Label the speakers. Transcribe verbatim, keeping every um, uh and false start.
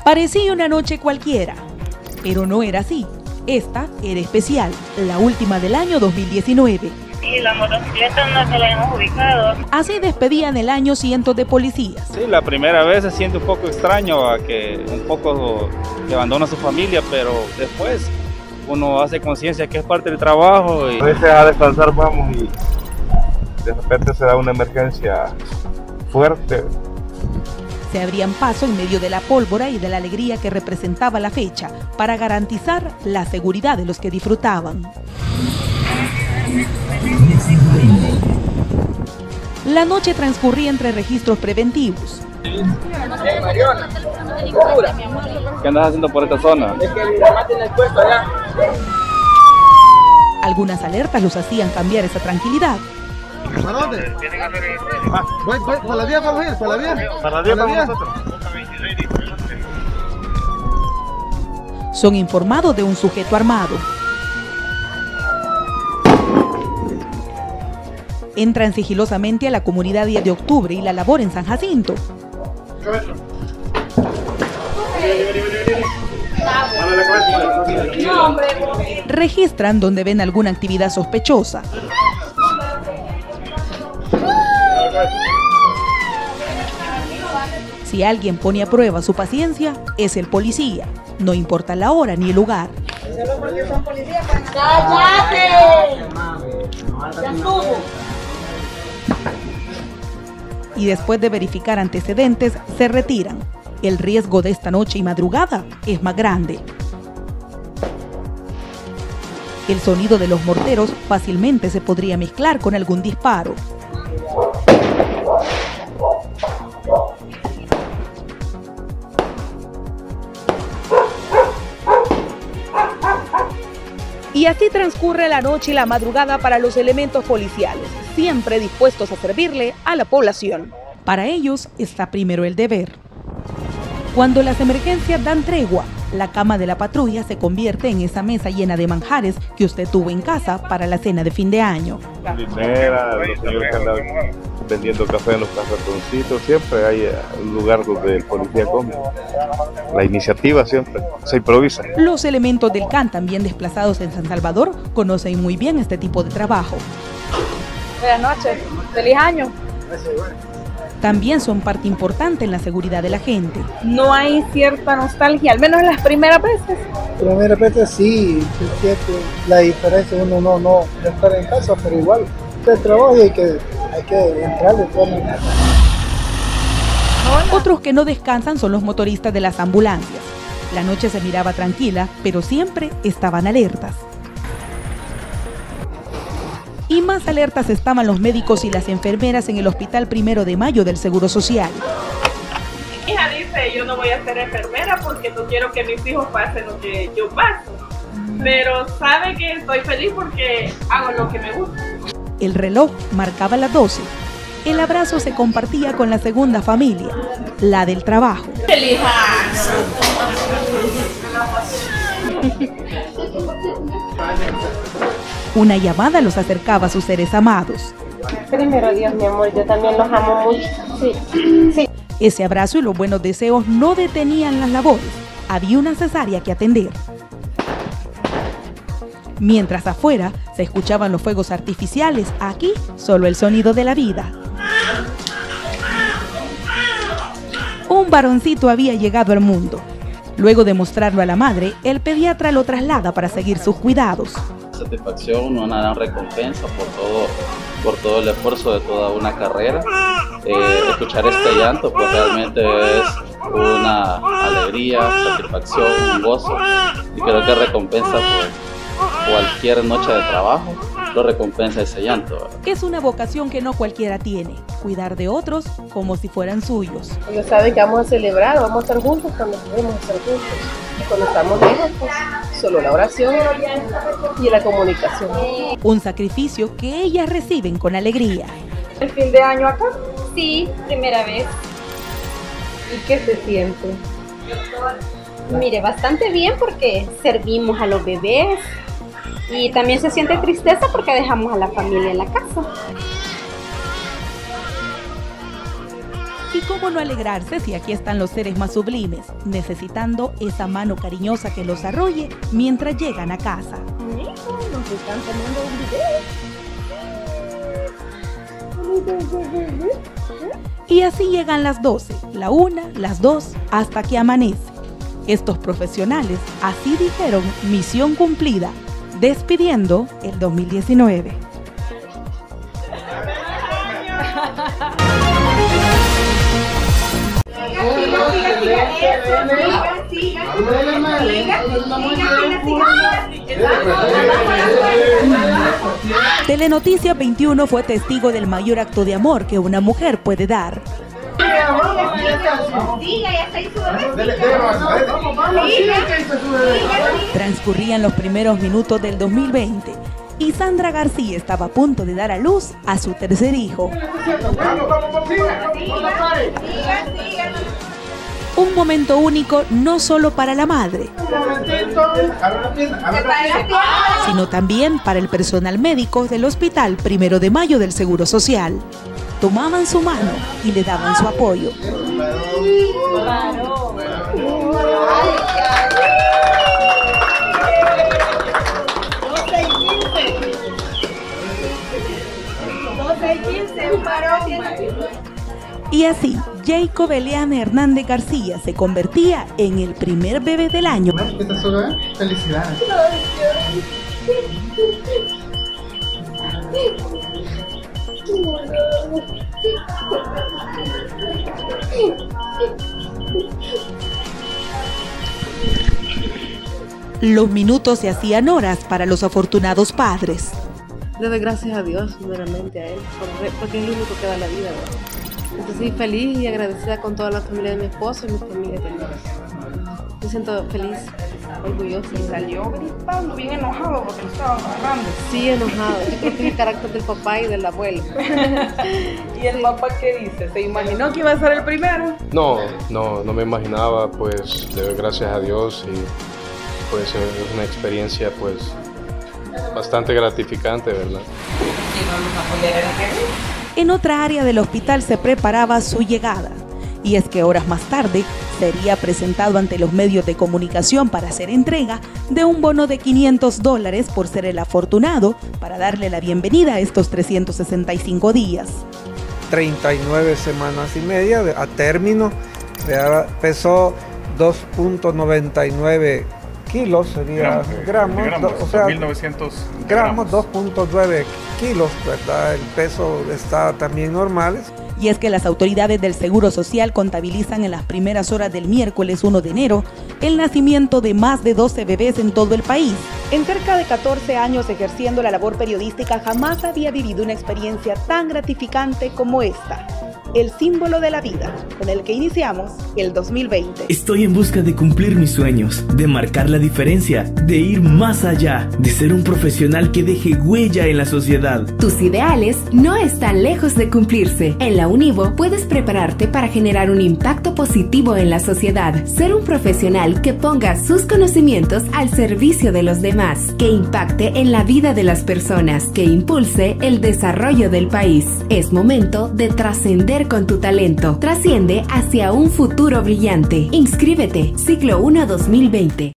Speaker 1: Parecía una noche cualquiera, pero no era así. Esta era especial, la última del año dos mil diecinueve.
Speaker 2: Y la motocicleta no se la hemos ubicado.
Speaker 1: Así despedían el año cientos de policías.
Speaker 3: Sí, la primera vez se siente un poco extraño, a que un poco que abandona a su familia, pero después uno hace conciencia que es parte del trabajo. Y...
Speaker 4: a veces a descansar vamos y de repente se da una emergencia fuerte.
Speaker 1: Se abrían paso en medio de la pólvora y de la alegría que representaba la fecha para garantizar la seguridad de los que disfrutaban. La noche transcurría entre registros preventivos.
Speaker 5: Hey, Mariona,
Speaker 3: ¿qué andas haciendo por esta zona?
Speaker 5: es que mi mamá tiene el puesto allá.
Speaker 1: Algunas alertas los hacían cambiar esa tranquilidad.
Speaker 6: ¿Para dónde? Voy, voy, ¿para la vía vamos a ir? ¿Para la vía?
Speaker 4: Para la vía vamos nosotros.
Speaker 1: Son informados de un sujeto armado. Entran sigilosamente a la comunidad diez de octubre y la labor en San Jacinto. Registran donde ven alguna actividad sospechosa. Si alguien pone a prueba su paciencia, es el policía. No importa la hora ni el lugar.
Speaker 2: Solo porque son policías. ¡Cállate! Ya estuvo.
Speaker 1: Y después de verificar antecedentes, se retiran. El riesgo de esta noche y madrugada es más grande. El sonido de los morteros fácilmente se podría mezclar con algún disparo. Y así transcurre la noche y la madrugada para los elementos policiales, siempre dispuestos a servirle a la población. Para ellos está primero el deber. Cuando las emergencias dan tregua, la cama de la patrulla se convierte en esa mesa llena de manjares que usted tuvo en casa para la cena de fin de año.
Speaker 4: Dinera, los señores que andan vendiendo café en los cartoncitos, siempre hay un lugar donde el policía come. La iniciativa siempre se improvisa.
Speaker 1: Los elementos del C A N, también desplazados en San Salvador, conocen muy bien este tipo de trabajo.
Speaker 2: Buenas noches, feliz año.
Speaker 1: También son parte importante en la seguridad de la gente.
Speaker 2: No hay cierta nostalgia, al menos las primeras veces.
Speaker 6: Primera vez sí, es cierto, la diferencia uno no, no, no estar en casa, pero igual se trabaja y hay que, hay que entrar de todas maneras.
Speaker 1: Otros que no descansan son los motoristas de las ambulancias. La noche se miraba tranquila, pero siempre estaban alertas. Y más alertas estaban los médicos y las enfermeras en el Hospital Primero de Mayo del Seguro Social.
Speaker 7: Mi hija dice, yo no voy a ser enfermera porque no quiero que mis hijos pasen lo que yo paso. Pero sabe que estoy feliz porque hago lo que me gusta.
Speaker 1: El reloj marcaba las doce. El abrazo se compartía con la segunda familia, la del trabajo.
Speaker 7: ¡Feliz
Speaker 1: Una llamada los acercaba a sus seres amados.
Speaker 2: Primero Dios, mi amor, yo también los amo mucho. Sí, sí.
Speaker 1: Ese abrazo y los buenos deseos no detenían las labores. Había una cesárea que atender. Mientras afuera se escuchaban los fuegos artificiales, aquí solo el sonido de la vida. Un varoncito había llegado al mundo. Luego de mostrarlo a la madre, el pediatra lo traslada para seguir sus cuidados.
Speaker 8: Satisfacción, una gran recompensa por todo, por todo el esfuerzo de toda una carrera. Eh, escuchar este llanto pues realmente es una alegría, satisfacción, un gozo, y creo que recompensa pues cualquier noche de trabajo, lo recompensa ese llanto, ¿verdad?
Speaker 1: Es una vocación que no cualquiera tiene, cuidar de otros como si fueran suyos.
Speaker 2: Ellos saben que vamos a celebrar, vamos a estar juntos cuando podemos estar juntos. Y cuando estamos lejos, pues solo la oración y la comunicación.
Speaker 1: Un sacrificio que ellas reciben con alegría.
Speaker 7: ¿El fin de año acá?
Speaker 9: Sí, primera vez.
Speaker 2: ¿Y qué se siente?
Speaker 9: Mire, bastante bien porque servimos a los bebés y también se siente tristeza porque dejamos a la familia en la casa.
Speaker 1: Y cómo no alegrarse si aquí están los seres más sublimes, necesitando esa mano cariñosa que los arrolle mientras llegan a casa.
Speaker 2: Nos están tomando un video.
Speaker 1: Y así llegan las doce, la una, las dos, hasta que amanece. Estos profesionales así dijeron misión cumplida, despidiendo el dos mil diecinueve. Telenoticias veintiuno fue testigo del mayor acto de amor que una mujer puede dar. Transcurrían los primeros minutos del dos mil veinte y Sandra García estaba a punto de dar a luz a su tercer hijo. Un momento único no solo para la madre, sino también para el personal médico del Hospital Primero de Mayo del Seguro Social. Tomaban su mano y le daban su apoyo. Y así, Jacob Eliana Hernández García se convertía en el primer bebé del año.
Speaker 6: Felicidades.
Speaker 1: Los minutos se hacían horas para los afortunados padres.
Speaker 2: Le doy gracias a Dios, primeramente a Él, porque es el único que da la vida, ¿verdad? Entonces, sí, feliz y agradecida con toda la familia de mi esposo y mi familia también. Me siento feliz, orgullosa.
Speaker 7: Y salió gritando, bien enojado porque lo estaba agarrando.
Speaker 2: Sí, enojado. Yo creo que es el carácter del papá y del abuelo.
Speaker 7: ¿Y el papá qué dice? ¿Se imaginó que iba a ser el primero?
Speaker 10: No, no, no me imaginaba, pues le doy gracias a Dios y pues es una experiencia pues bastante gratificante, ¿verdad?
Speaker 7: Y vamos a apoyar a la gente.
Speaker 1: En otra área del hospital se preparaba su llegada, y es que horas más tarde sería presentado ante los medios de comunicación para hacer entrega de un bono de quinientos dólares por ser el afortunado para darle la bienvenida a estos trescientos sesenta y cinco días.
Speaker 11: treinta y nueve semanas y media a término, pesó dos punto noventa y nueve kilos, sería gramos, gramos, gramos o sea,
Speaker 12: mil novecientos
Speaker 11: gramos, dos punto nueve kilos, ¿verdad? El peso está también normal.
Speaker 1: Y es que las autoridades del Seguro Social contabilizan en las primeras horas del miércoles uno de enero el nacimiento de más de doce bebés en todo el país. En cerca de catorce años ejerciendo la labor periodística, jamás había vivido una experiencia tan gratificante como esta. El símbolo de la vida, con el que iniciamos el dos mil veinte.
Speaker 13: Estoy en busca de cumplir mis sueños, de marcar la diferencia, de ir más allá, de ser un profesional que deje huella en la sociedad.
Speaker 14: Tus ideales no están lejos de cumplirse. En la Univo puedes prepararte para generar un impacto positivo en la sociedad, ser un profesional que ponga sus conocimientos al servicio de los demás, que impacte en la vida de las personas, que impulse el desarrollo del país. Es momento de trascender con tu talento. Trasciende hacia un futuro brillante. Inscríbete, ciclo uno dos mil veinte.